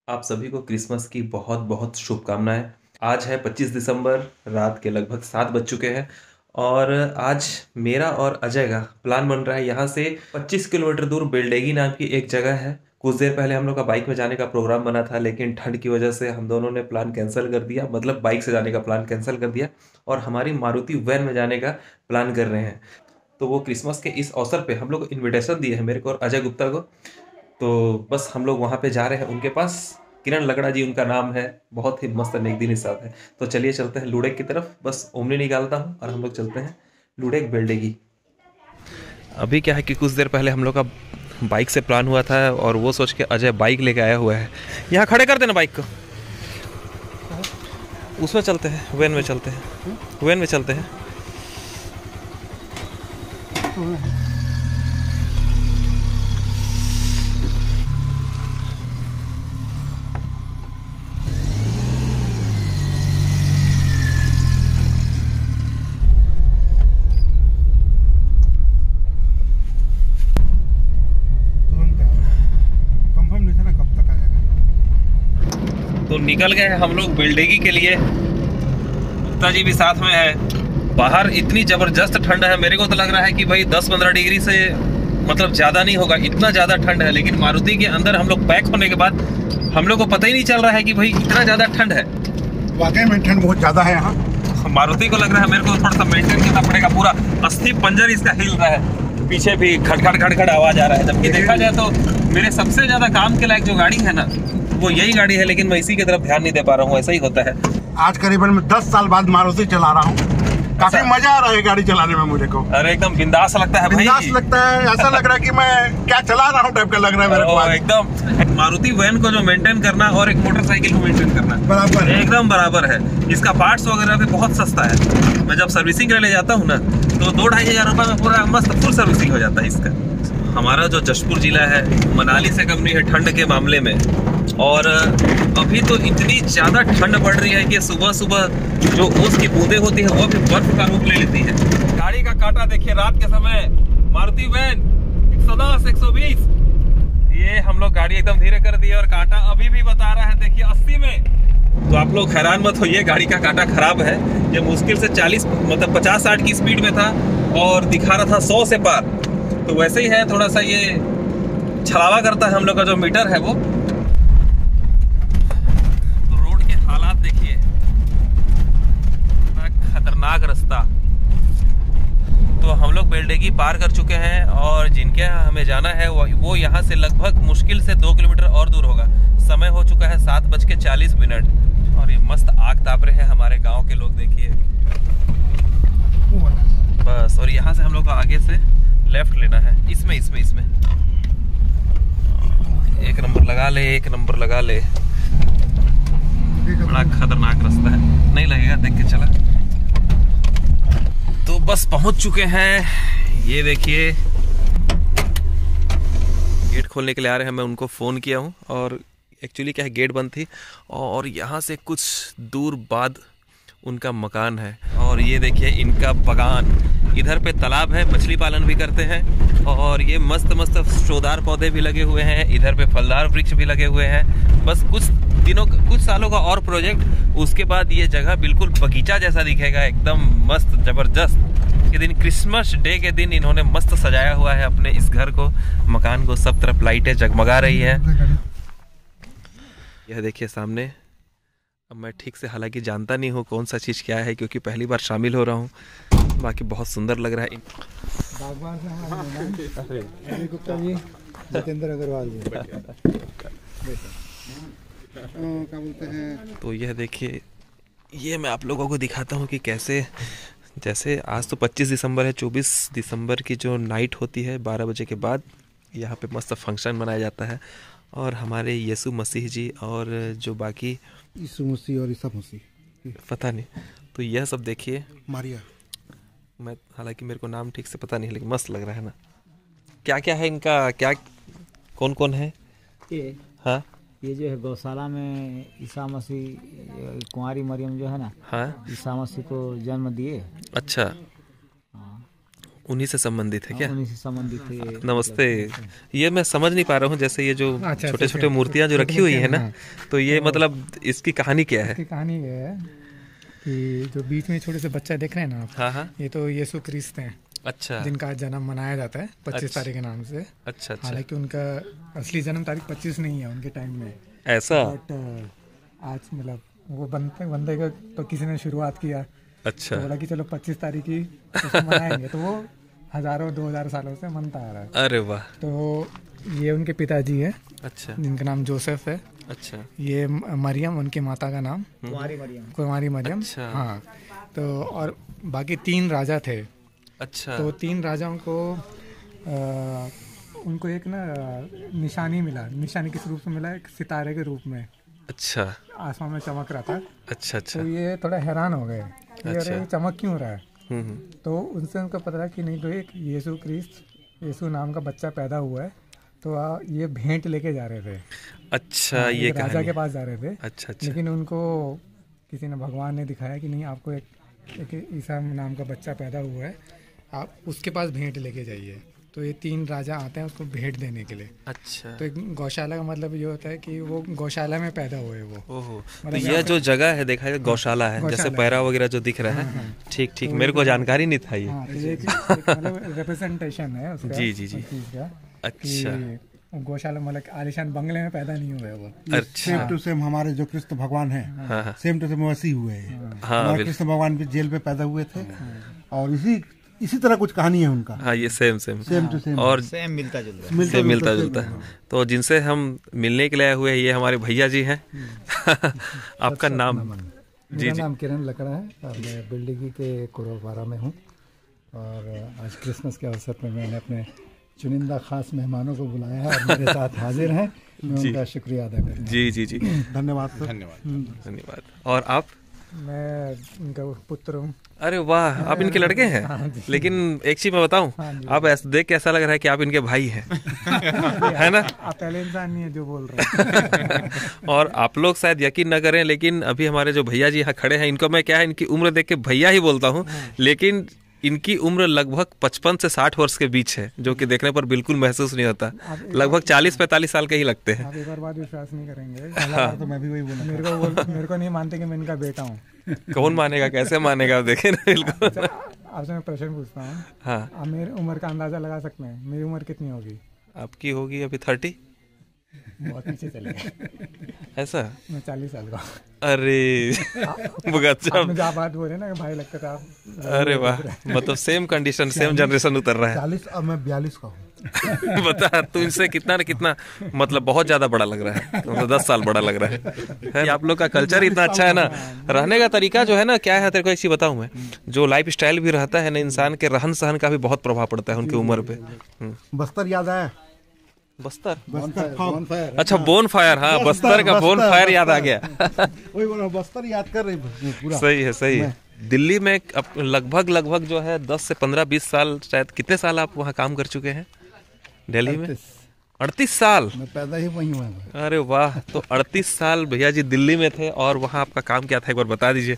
आप सभी को क्रिसमस की बहुत बहुत शुभकामनाएं। आज है 25 दिसंबर, रात के लगभग 7 बज चुके हैं और आज मेरा और अजय का प्लान बन रहा है। यहाँ से 25 किलोमीटर दूर बेलडेगी नाम की एक जगह है। कुछ देर पहले हम लोग का बाइक में जाने का प्रोग्राम बना था, लेकिन ठंड की वजह से हम दोनों ने प्लान कैंसिल कर दिया, मतलब बाइक से जाने का प्लान कैंसिल कर दिया और हमारी मारुति वैन में जाने का प्लान कर रहे हैं। तो वो क्रिसमस के इस अवसर पे हम लोग इनविटेशन दिए हैं, मेरे को और अजय गुप्ता को। तो बस हम लोग वहाँ पे जा रहे हैं उनके पास। किरण लगड़ा जी उनका नाम है, बहुत ही मस्त नेकदिनी साहब है। तो चलिए चलते हैं लुडेक की तरफ। बस ओमनी निकालता हूँ और हम लोग चलते हैं लुडेक बेल्डेगी। अभी क्या है कि कुछ देर पहले हम लोग का बाइक से प्लान हुआ था और वो सोच के अजय बाइक लेके आया हुआ है। यहाँ खड़े कर देना बाइक को, उसमें चलते हैं, वैन में चलते हैं, वैन में चलते हैं। तो निकल गए हैं हम लोग बेल्डेगी के लिए। गुप्ता जी भी साथ में है। बाहर इतनी जबरदस्त ठंड है, मेरे को तो लग रहा है कि भाई 10-15 डिग्री से मतलब ज़्यादा नहीं होगा, इतना ज़्यादा ठंड है। लेकिन मारुति के अंदर हम लोग पैक होने के बाद हम लोग को पता ही नहीं चल रहा है कि भाई इतना ज़्यादा ठंड है। वाकई में ठंड बहुत ज़्यादा है यहाँ। मारुति को लग रहा है, मेरे को थोड़ा सा मेंटेन करना पड़ेगा। पूरा अस्थि पंजर इसका हिल रहा है, पीछे भी खड़खड़ खड़खड़ आवाज आ रहा है। जबकि देखा जाए तो मेरे सबसे ज्यादा काम के लायक जो गाड़ी है ना, वो यही गाड़ी है, लेकिन मैं इसी की तरफ ध्यान नहीं दे पा रहा हूँ। ऐसा ही होता है। आज करीबन मैं 10 साल बाद मारुति चला रहा हूँ। काफी मजा आ रहा है गाड़ी चलाने में मुझे को। अरे एकदम बिंदास लगता है भाई। बिंदास लगता है, ऐसा लग रहा है कि मैं क्या चला रहा हूँ टाइप का लग रहा है मेरे को। एकदम मारुति वैन को जो मेंटेन करना और एक मोटरसाइकिल को मेंटेन करना बराबर है, एकदम बराबर है। इसका पार्ट्स वगैरह भी बहुत सस्ता है। मैं जब सर्विसिंग के लिए जाता हूँ ना, तो 2-2.5 हजार रुपये में पूरा मस्त फुल सर्विसिंग हो जाता है इसका। हमारा जो जशपुर जिला है मनाली से कम नहीं है ठंड के मामले में। और अभी तो इतनी ज़्यादा ठंड पड़ रही है कि सुबह सुबह जो ओस की बूंदें होती है वो भी बर्फ का रूप ले लेती है। गाड़ी का काटा देखिए रात के समय। मारुति वैन 110, 120। ये हम लोग गाड़ी एकदम धीरे कर दी और कांटा अभी भी बता रहा है देखिए 80 में। तो आप लोग हैरान मत होइए, गाड़ी का कांटा खराब है। ये मुश्किल से 40 मतलब 50-60 की स्पीड में था और दिखा रहा था 100 से पार। तो वैसे ही है, थोड़ा सा ये छलावा करता है हम लोग का जो मीटर है वो। तो रोड के हालात देखिए, खतरनाक रास्ता। तो हम लोग बेल्डेगी पार कर चुके हैं और जिनके यहाँ हमें जाना है वो यहाँ से लगभग मुश्किल से 2 किलोमीटर और दूर होगा। समय हो चुका है 7:40 और ये मस्त आग ताप रहे हैं हमारे गांव के लोग देखिए बस। और यहाँ से हम लोग को आगे से लेफ्ट लेना है। इसमें एक नंबर लगा ले, एक नंबर लगा ले। बड़ा खतरनाक रास्ता है, नहीं लगेगा, देख के चला। तो बस पहुंच चुके हैं। ये देखिए गेट खोलने के लिए आ रहे हैं। मैं उनको फ़ोन किया हूं और एक्चुअली क्या है, गेट बंद थी और यहाँ से कुछ दूर बाद उनका मकान है। और ये देखिए इनका बागान। इधर पे तालाब है, मछली पालन भी करते हैं और ये मस्त मस्त शोदार पौधे भी लगे हुए हैं। इधर पे फलदार वृक्ष भी लगे हुए हैं। बस कुछ सालों का और प्रोजेक्ट, उसके बाद ये जगह बिल्कुल बगीचा जैसा दिखेगा, एकदम मस्त जबरदस्त। ये दिन क्रिसमस डे के दिन इन्होंने मस्त सजाया हुआ है अपने इस घर को, मकान को। सब तरफ लाइटें जगमगा रही है। यह देखिए सामने। अब मैं ठीक से हालांकि जानता नहीं हूँ कौन सा चीज़ क्या है, क्योंकि पहली बार शामिल हो रहा हूँ। बाकी बहुत सुंदर लग रहा है। बागवान से हमारे अजय गुप्ता जी, जितेंद्र अग्रवाल जी, क्या बोलते हैं। तो यह देखिए, ये मैं आप लोगों को दिखाता हूँ कि कैसे, जैसे आज तो 25 दिसंबर है, 24 दिसंबर की जो नाइट होती है 12 बजे के बाद यहाँ पे मस्त फंक्शन मनाया जाता है। और हमारे यीशु मसीह जी और जो बाकी यीशु मसीह और ईसा मसीह पता नहीं, तो यह सब देखिए। मारिया, मैं हालांकि मेरे को नाम ठीक से पता नहीं, लेकिन मस्त लग रहा है ना। क्या क्या है इनका, क्या कौन कौन है ये? हाँ, ये जो है गौशाला में ईसा मसीह, कुंवारी मरियम जो है ना, हाँ, ईसा मसीह को जन्म दिए। अच्छा। हाँ, उन्हीं से संबंधित है क्या? उन्हीं से संबंधित है ये। नमस्ते। ये मैं समझ नहीं पा रहा हूँ, जैसे ये जो छोटे छोटे मूर्तियाँ जो रखी हुई है ना, तो ये मतलब इसकी कहानी क्या है? इसकी कहानी ये है कि जो बीच में छोटे से बच्चा देख रहे हैं ना आप, हाँ हाँ। ये तो यीशु क्रिस्त हैं, अच्छा जिनका जन्म मनाया जाता है 25 तारीख के नाम से। अच्छा अच्छा, हालांकि उनका असली जन्म तारीख 25 नहीं है उनके टाइम में, ऐसा? बट आज मतलब वो बंदे का तो किसी ने शुरुआत किया, अच्छा, तो बोला कि चलो 25 तारीख ही उसको मनाएंगे, तो वो हजारों 2000 सालों से मनता आ रहा है। अरे वाह। तो ये उनके पिताजी है, अच्छा जिनका नाम जोसेफ है। अच्छा, ये मरियम उनकी माता का नाम, कुमारी मरियम। अच्छा। हाँ, तो और बाकी 3 राजा थे। अच्छा, तो 3 राजाओं को उनको एक ना निशानी किस रूप में मिला, एक सितारे के रूप में अच्छा आसमान में चमक रहा था। अच्छा अच्छा, तो ये थोड़ा हैरान हो गए कि अच्छा। अरे ये चमक क्यों रहा है। हम्म, तो उनसे उनको पता लगा कि नहीं, तो एक यीशु नाम का बच्चा पैदा हुआ है। तो ये भेंट लेके जा रहे थे। अच्छा, ये राजा कहानी। के पास जा रहे थे। अच्छा अच्छा, लेकिन उनको किसी ने, भगवान ने दिखाया कि नहीं, आपको एक ईसा नाम का बच्चा पैदा हुआ है, आप उसके पास भेंट लेके जाइए। तो ये 3 राजा आते हैं उसको भेंट देने के लिए। अच्छा। तो एक गौशाला का मतलब ये होता है कि वो गौशाला में पैदा हुए वो। ओहो, तो मतलब यह जो जगह है देखा है गौशाला है, जैसे पैरा वगैरह जो दिख रहा है। ठीक ठीक, मेरे को जानकारी नहीं था ये। हाँ, तो ये एक मतलब रिप्रेजेंटेशन है उसका। जी जी जी। उस चीज़ का अच्छा, कि गौशाला मतलब आलिशान बंगले में पैदा नहीं हुए वो। अच्छा। सेम टू सेम हमारे जो कृष्ण भगवान है, हाँ हाँ सेम टू सेम वैसे ही हुए हैं। हाँ, हमारे कृष्ण भगवान भी जेल पे पैदा हुए थे, और इसी तरह कुछ कहानी है उनका। हाँ, ये same same same to same और सेम मिलता जुलता से मिलता जुलता है। तो जिनसे हम मिलने के लिए आए हुए हैं, ये हमारे भैया जी हैं। आपका नाम? जी मेरा जी। नाम किरण लकड़ा है और मैं बिल्डिगी के कुरवारा में हूँ। और आज क्रिसमस के अवसर पर मैंने अपने चुनिंदा खास मेहमानों को बुलाया है और मेरे साथ हाजिर हैं। मैं उनका शुक्रिया अदा करता हूँ। जी जी जी, धन्यवाद सर। धन्यवाद। और आप? मैं उनका पुत्र हूँ। अरे वाह, आप इनके लड़के हैं? लेकिन एक चीज मैं बताऊं, आप ऐसा देख के ऐसा लग रहा है कि आप इनके भाई हैं। है ना? आप पहले इंसान नहीं है जो बोल रहे हैं। और आप लोग शायद यकीन न करें, लेकिन अभी हमारे जो भैया जी यहाँ खड़े हैं, इनको मैं क्या है, इनकी उम्र देख के भैया ही बोलता हूँ, लेकिन इनकी उम्र लगभग 55 से 60 वर्ष के बीच है, जो कि देखने पर बिल्कुल महसूस नहीं होता। लगभग 40-45 साल के ही लगते हैं। आप एक बार बात विश्वास नहीं करेंगे। हाँ। तो मैं भी वही बोला। मेरे को नहीं मानते कि मैं इनका बेटा हूँ। कौन मानेगा, कैसे मानेगा, आप देखें ना। बिल्कुल। आपसे मैं प्रश्न पूछता हूँ। हाँ, आप मेरी उम्र का अंदाजा लगा सकते हैं? मेरी उम्र कितनी होगी? आपकी होगी अभी 30। बहुत पीछे चले गए। ऐसा? मैं 40 साल का। अरे गजब। आपने जो बात बोले ना कि भाई लगता था आप। अरे वाह, मतलब सेम कंडीशन, सेम जनरेशन उतर रहा है। 40 और मैं 42 का हूँ। बता तू, इनसे कितना न कितना मतलब बहुत ज्यादा बड़ा लग रहा है, मतलब 10 साल बड़ा लग रहा है। आप लोग का कल्चर इतना अच्छा है ना, रहने का तरीका जो है ना, क्या है तेरे को एक चीज बताऊं मैं, जो लाइफ स्टाइल भी रहता है ना, इंसान के रहन सहन का भी बहुत प्रभाव पड़ता है उनकी उम्र पे। बस्तर याद आया? बस्तर? बस्तर अच्छा, बोन फायर। हाँ, बस्तर का बोन फायर याद आ गया। वही बोला, बस्तर याद कर रही पूरा। सही है, सही है। दिल्ली में अब लगभग जो है 10 से 15-20 साल, शायद कितने साल आप वहाँ काम कर चुके हैं दिल्ली में? 38 साल। मैं पैदा ही वही हुआ। अरे वाह, तो 38 साल भैया जी दिल्ली में थे, और वहाँ आपका काम क्या था, एक बार बता दीजिए।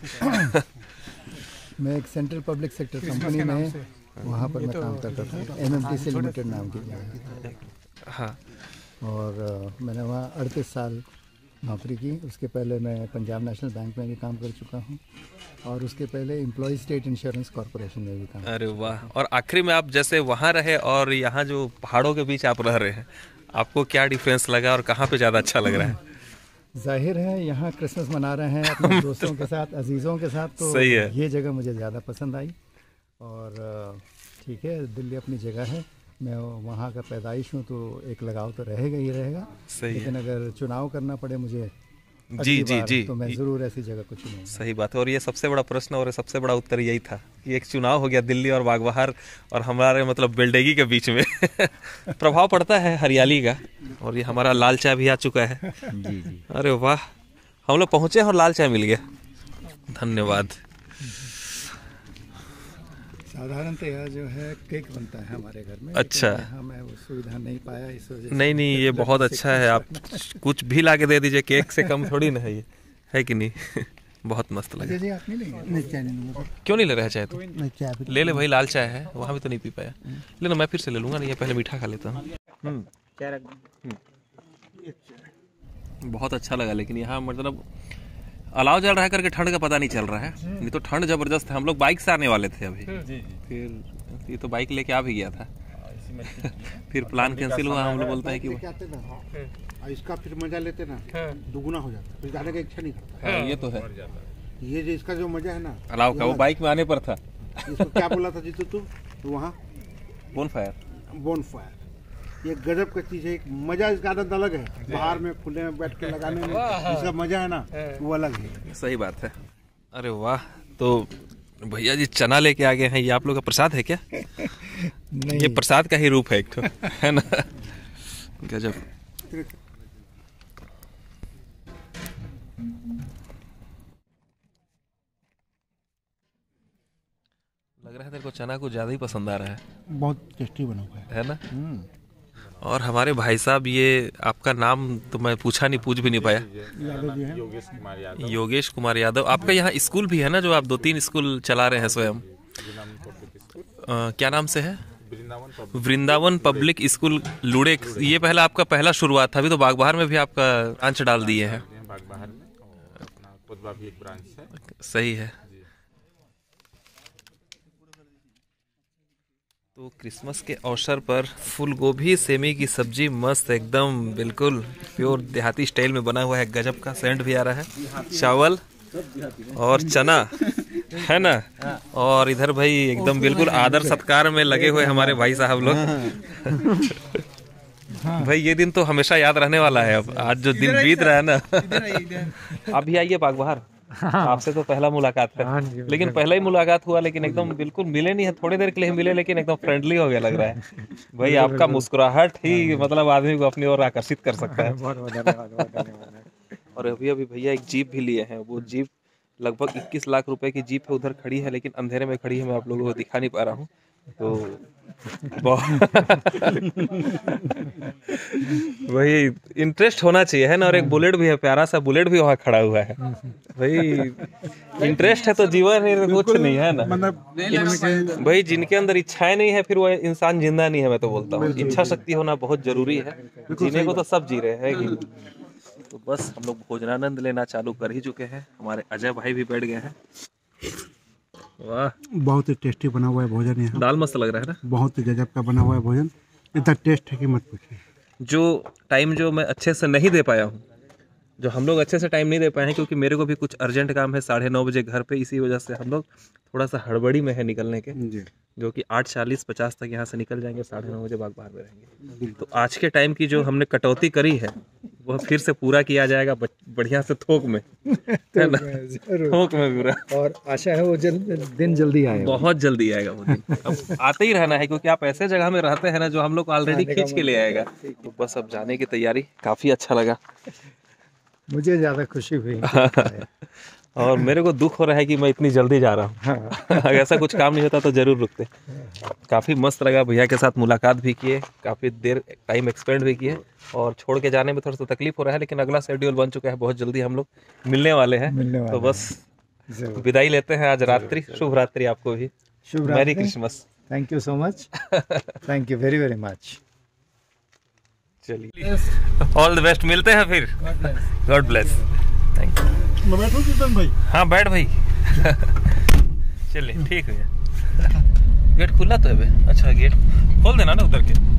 मैं एक सेंट्रल पब्लिक सेक्टर कंपनी में, वहाँ पर मैं काम करता था, MMTC लिमिटेड नाम की। हाँ, और मैंने वहाँ 38 साल नौकरी की। उसके पहले मैं पंजाब नेशनल बैंक में भी काम कर चुका हूँ, और उसके पहले एम्प्लॉय स्टेट इंश्योरेंस कॉरपोरेशन में भी काम। अरे वाह। और आखिरी में आप जैसे वहाँ रहे और यहाँ जो पहाड़ों के बीच आप रह रहे हैं, आपको क्या डिफरेंस लगा और कहाँ पे ज़्यादा अच्छा लग रहा है? जाहिर है यहाँ क्रिसमस मना रहे हैं अपने दोस्तों के साथ, अजीज़ों के साथ, तो सही है। ये जगह मुझे ज़्यादा पसंद आई। और ठीक है, दिल्ली अपनी जगह है, मैं वहाँ का पैदाइश हूँ, तो एक लगाव तो रहेगा ही रहेगा। सही है। लेकिन अगर चुनाव करना पड़े मुझे जी जी जी, तो मैं ज़रूर ऐसी जगह को चुनूंगा। सही बात है। और ये सबसे बड़ा प्रश्न और सबसे बड़ा उत्तर यही था कि एक चुनाव हो गया दिल्ली और बागबहार और हमारे मतलब बेल्डेगी के बीच में। प्रभाव पड़ता है हरियाली का। और ये हमारा लाल चाय भी आ चुका है। जी जी। अरे वाह, हम लोग पहुँचे और लाल चाय मिल गया। धन्यवाद। साधारणतः जो है केक बनता है हमारे घर में। अच्छा। यहाँ मैं वो सुविधा नहीं पाया, इस वजह से। नहीं, ये बहुत अच्छा है। आप कुछ भी ला के दे दीजिए, केक से कम थोड़ी ना है ये, है कि नहीं? बहुत मस्त लगा। जी आप नहीं लेंगे? नहीं चाय नहीं लूँगा। क्यों नहीं ले रहा चाय तू? नहीं चाय भी ले ले भाई, लाल चाय है, वहाँ भी तो नहीं पी पाया। लेना, मैं फिर से ले लूँगा, नहीं पहले मीठा खा लेता हूँ। बहुत अच्छा लगा, लेकिन यहाँ मतलब अलाव जल रहा है करके ठंड का पता नहीं चल रहा है, नहीं तो ठंड जबरदस्त है। हम लोग बाइक से आने वाले थे अभी, फिर ये तो बाइक लेके आ भी गया था। फिर प्लान कैंसिल हुआ। हम लोग बोलते हैं कि इसका फिर मजा लेते ना दुगुना हो जाता है, फिर जाने का इच्छा नहीं करता। ये तो है, ये जो इसका जो मजा है ना अलाव का, वो बाइक में आने पर था। इसको क्या बोला था जीतू तू वहाँ? Bonfire. ये गजब का चीज है, एक मजा, इसका आनंद अलग है। बाहर में खुले में बैठ के लगाने में इसका मजा है ना, वो अलग है। सही बात है। अरे वाह, तो भैया जी चना लेके आ गए हैं। ये आप लोग का प्रसाद है क्या? नहीं, ये प्रसाद का ही रूप है एक तो, है ना? गजब। लग रहा है तेरे को चना को ज्यादा ही पसंद आ रहा है। बहुत टेस्टी बना हुआ है ना? और हमारे भाई साहब, ये आपका नाम तो मैं पूछ भी नहीं पाया। योगेश कुमार यादव। आपका यहाँ स्कूल भी है ना, जो आप 2-3 स्कूल चला रहे हैं स्वयं? क्या नाम से है? वृंदावन पब्लिक स्कूल लुड़े। ये पहला आपका पहला शुरुआत था, अभी तो बागबहार में भी आपका ब्रांच डाल दिए हैं। बागबहार में अपना कोतवा भी एक ब्रांच है। सही है। तो क्रिसमस के अवसर पर फूल गोभी सेमी की सब्जी मस्त एकदम बिल्कुल प्योर देहाती स्टाइल में बना हुआ है। गजब का सेंट भी आ रहा है। चावल और चना, है ना? और इधर भाई एकदम बिल्कुल आदर सत्कार में लगे हुए हमारे भाई साहब लोग। भाई ये दिन तो हमेशा याद रहने वाला है। अब आज जो दिन बीत रहा है ना। आप भी आइए बागबहार, आपसे तो पहला मुलाकात है। लेकिन पहला ही मुलाकात हुआ, लेकिन एकदम बिल्कुल मिले नहीं है, थोड़ी देर के लिए मिले, लेकिन एकदम फ्रेंडली हो गया लग रहा है। भाई आपका मुस्कुराहट ही मतलब आदमी को अपनी ओर आकर्षित कर सकता है। बहुत धन्यवाद। और अभी भैया एक जीप भी लिए हैं। वो जीप लगभग 21 लाख रुपए की जीप है, उधर खड़ी है, लेकिन अंधेरे में खड़ी है, मैं आप लोगों को दिखा नहीं पा रहा हूँ। तो वही इंटरेस्ट होना चाहिए, है ना? और एक बुलेट भी है, प्यारा सा बुलेट भी वहाँ खड़ा हुआ है। भाई इंटरेस्ट है तो जीवन है, कुछ नहीं है ना? भाई जिनके अंदर इच्छाएं नहीं है, फिर वो इंसान जिंदा नहीं है। मैं तो बोलता हूँ इच्छा शक्ति होना बहुत जरूरी है। जीने को तो सब जी रहे हैं। तो बस हम लोग भोजनानंद लेना चालू कर ही चुके हैं। हमारे अजय भाई भी बैठ गए हैं। वाह, बहुत ही टेस्टी बना हुआ है भोजन यहाँ। दाल मस्त लग रहा है ना? बहुत ही गजब का बना हुआ है भोजन, इतना टेस्ट है कि मत पूछिए। जो टाइम जो मैं अच्छे से नहीं दे पाया हूँ, जो हम लोग अच्छे से टाइम नहीं दे पाए हैं, क्योंकि मेरे को भी कुछ अर्जेंट काम है 9:30 बजे घर पे, इसी वजह से हम लोग थोड़ा सा हड़बड़ी में है निकलने के। जो कि 8:40-50 तक यहाँ से निकल जाएंगे, 9:30 बजे बागबहार में रहेंगे। तो आज के टाइम की जो हमने कटौती करी है, वह फिर से पूरा किया जाएगा बढ़िया से, थोक में, है ना? थोक में पूरा। और आशा है वो दिन जल्दी आएगा। बहुत जल्दी आएगा वो दिन। अब आते ही रहना है, क्योंकि आप ऐसे जगह में रहते हैं ना, जो हम लोग ऑलरेडी खींच के ले आएगा। तो बस अब जाने की तैयारी। काफी अच्छा लगा, मुझे ज्यादा खुशी हुई। और मेरे को दुख हो रहा है कि मैं इतनी जल्दी जा रहा हूँ। अगर ऐसा कुछ काम नहीं होता तो जरूर रुकते। काफ़ी मस्त लगा, भैया के साथ मुलाकात भी किए, काफ़ी देर टाइम एक्सपेंड भी किए। और छोड़ के जाने में थोड़ा सा तकलीफ हो रहा है, लेकिन अगला शेड्यूल बन चुका है, बहुत जल्दी हम लोग मिलने वाले हैं। तो बस विदाई लेते हैं आज रात्रि। शुभ रात्रि आपको भी। शुभ merry Christmas. Thank you so much. Thank you very very much. चलिए, ऑल द बेस्ट। मिलते हैं फिर। God bless. Thank you. मैं बैठूं कीर्तन भाई? हाँ बैठ भाई। चलिए ठीक है। गेट खुला तो है बे? अच्छा गेट खोल देना ना उधर के।